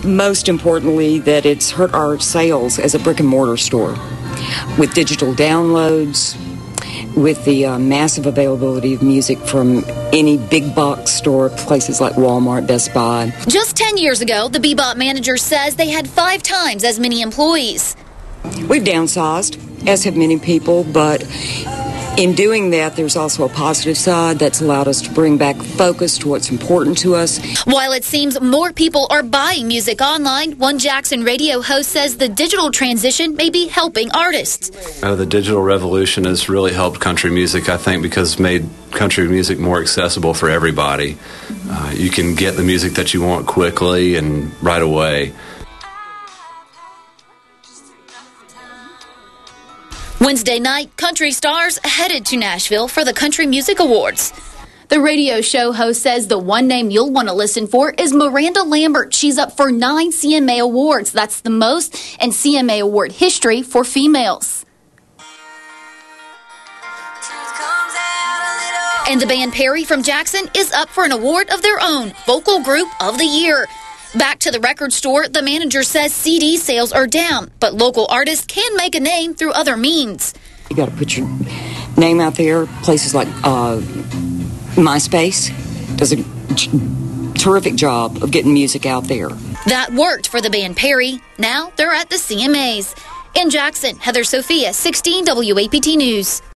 most importantly, that it's hurt our sales as a brick-and-mortar store. With digital downloads, with the massive availability of music from any big box store, places like Walmart, Best Buy. Just 10 years ago, the Bebop manager says they had 5 times as many employees. We've downsized, as have many people, but in doing that, there's also a positive side that's allowed us to bring back focus to what's important to us. While it seems more people are buying music online, one Jackson radio host says the digital transition may be helping artists. The digital revolution has really helped country music, I think, because it's made country music more accessible for everybody. You can get the music that you want quickly and right away. Wednesday night, country stars headed to Nashville for the Country Music Awards. The radio show host says the one name you'll want to listen for is Miranda Lambert. She's up for 9 CMA awards. That's the most in CMA award history for females. And the band Perry from Jackson is up for an award of their own, Vocal Group of the Year. Back to the record store, the manager says CD sales are down, but local artists can make a name through other means. You got to put your name out there. Places like MySpace does a terrific job of getting music out there. That worked for the band Perry. Now they're at the CMAs. In Jackson, Heather Sophia, 16 WAPT News.